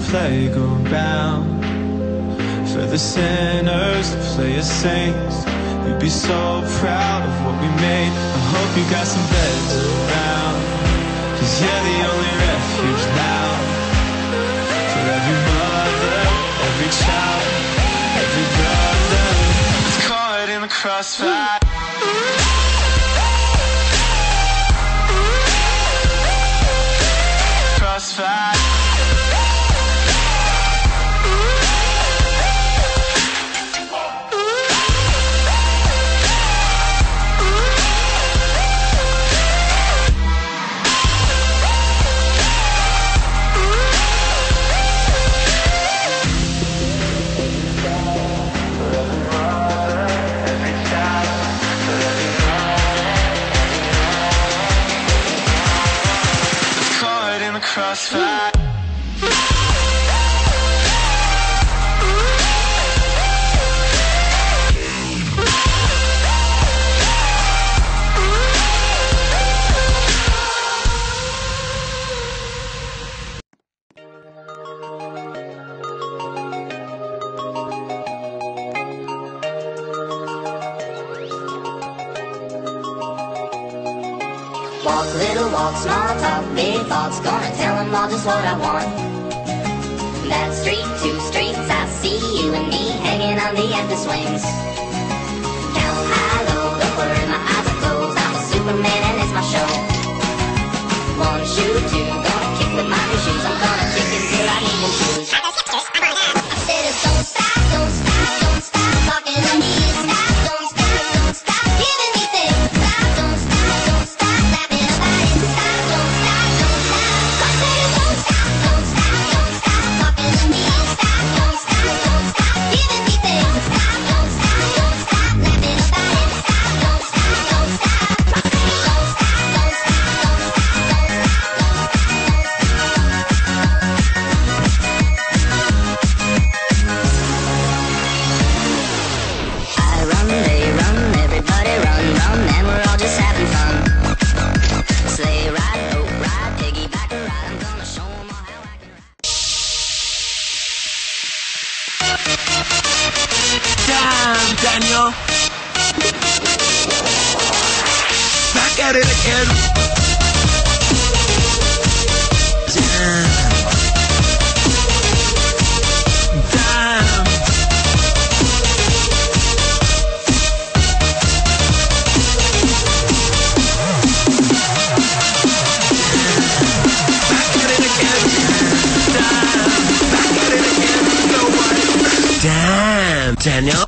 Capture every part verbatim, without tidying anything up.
playground for the sinners to play as saints. You'd be so proud of what we made. I hope you got some beds around, 'cause you're the only refuge now. For every mother, every child, every brother that's caught in the crossfire. Crossfire. Crossfire. Walk, little walk, small talk, big thoughts. Gonna tell them all just what I want. That street, two streets, I see you and me hanging on the empty swings. Down high, low, don't worry, my eyes are closed. I'm a Superman and it's my show. One shoe, two, gonna kick with my new shoes. I'm gonna kick until I need new shoes. I said it's don't stop, don't stop, don't stop talking to me. Stop, don't stop, don't stop giving me things. Stop, don't stop, don't stop laughing about it. Stop, don't stop, don't stop. I said don't stop, don't stop, don't stop talking to me. Stop, don't stop, don't stop giving me things. Stop, don't stop, don't stop laughing about it. Stop, don't stop, don't stop. Don't stop, don't stop, don't stop, don't stop, I run, they run, everybody run, run, and we're all just having fun. Sleigh ride, boat ride, piggyback ride, I'm gonna show 'em all how I can ride. Damn, Daniel! Back at it again! Damn! Damn! Back at it again! Damn! Back at it again! You know what? Damn, Daniel!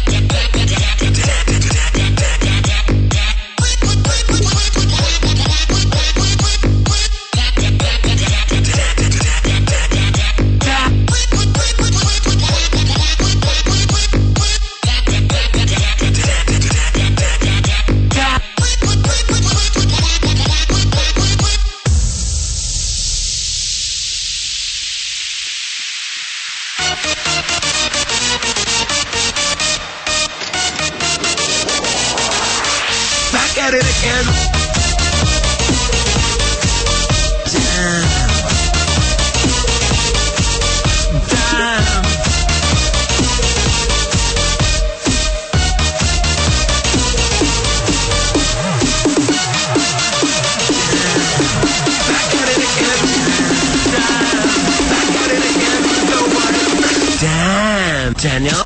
Back at it again! Damn! Damn! Back at it again! Damn! Back at it again! You know what? Damn, Daniel!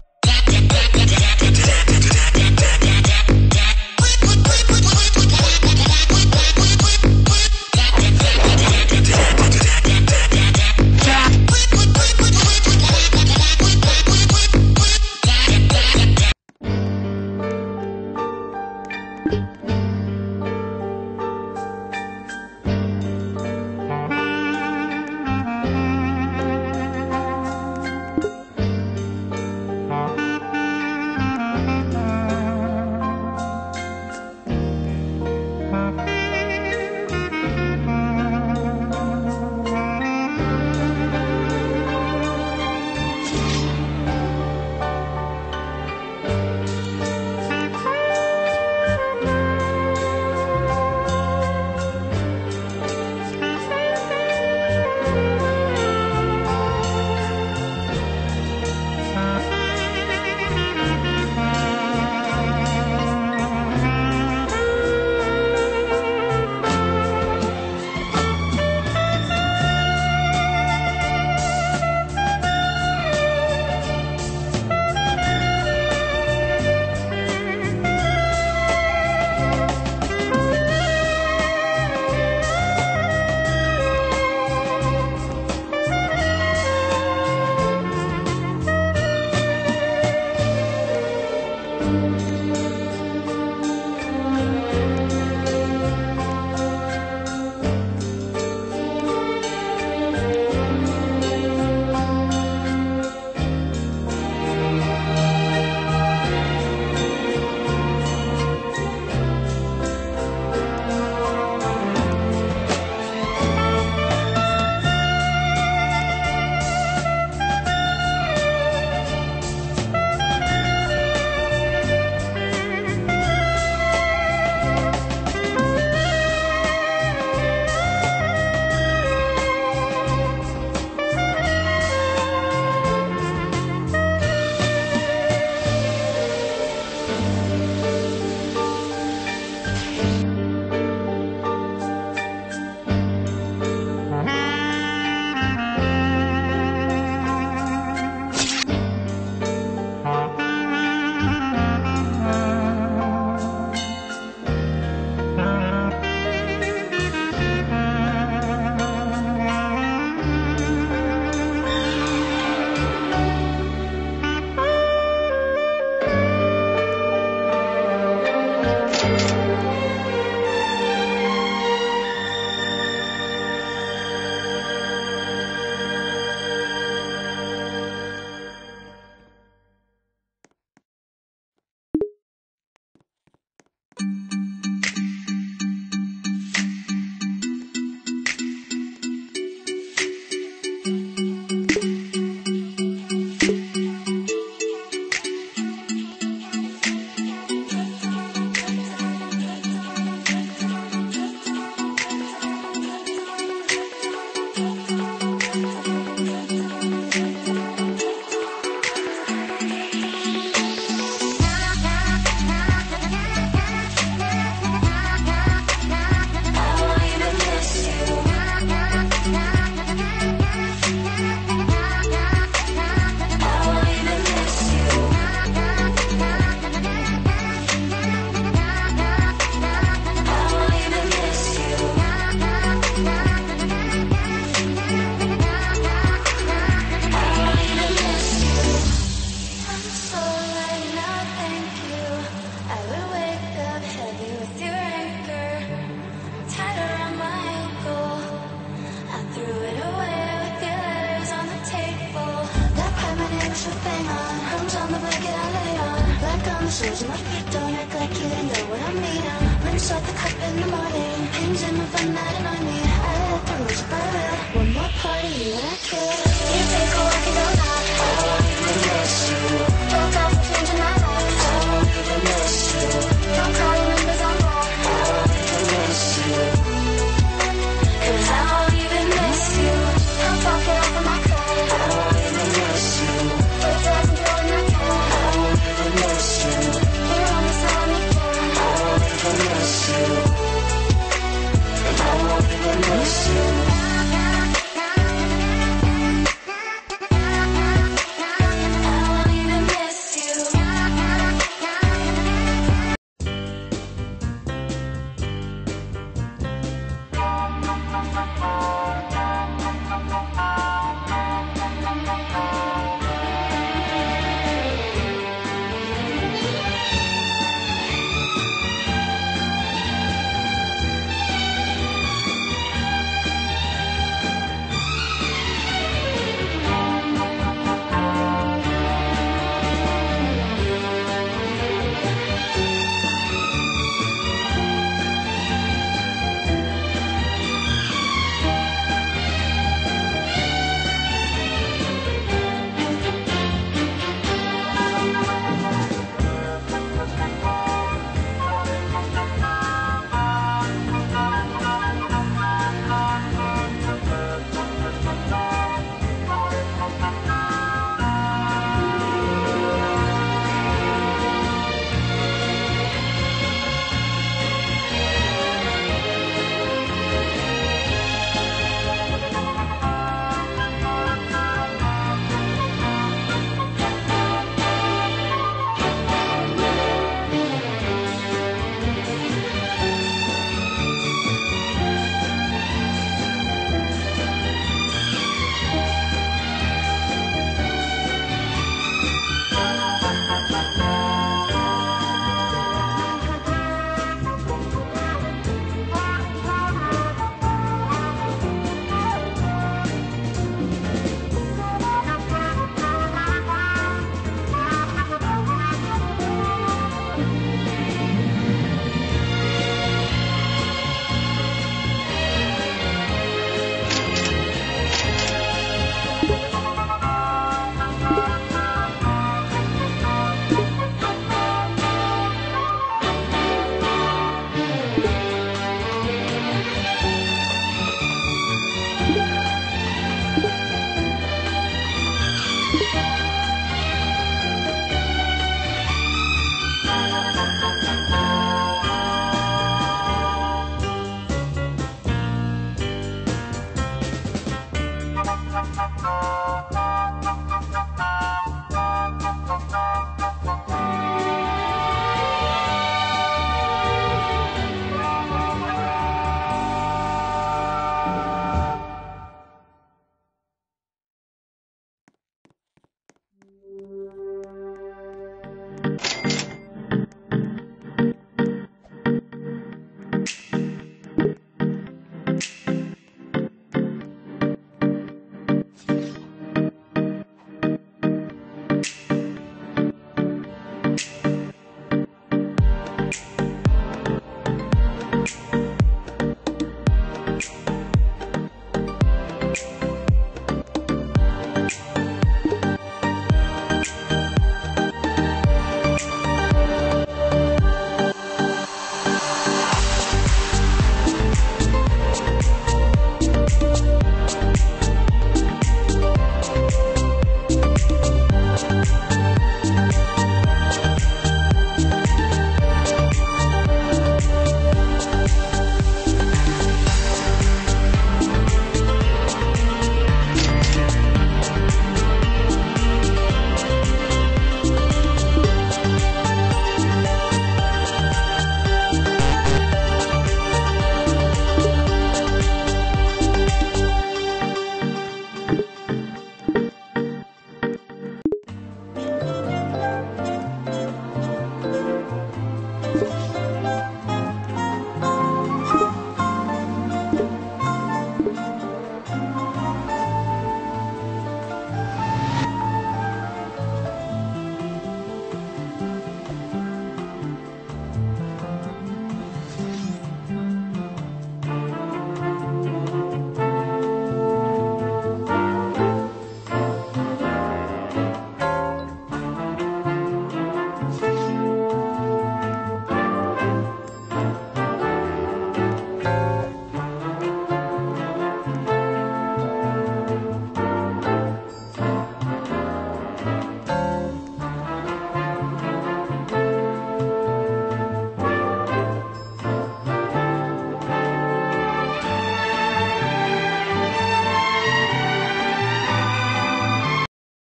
shows my feet, don't act like you didn't know what I mean. I'm rinse off the cup in the morning, hands in my fun that annoy me. I let the rules by will. One more party, you and I